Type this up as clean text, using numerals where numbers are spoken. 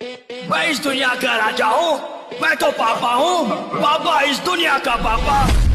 मैं इस दुनिया का राजा हूँ, मैं तो पापा हूँ, पापा इस दुनिया का पापा।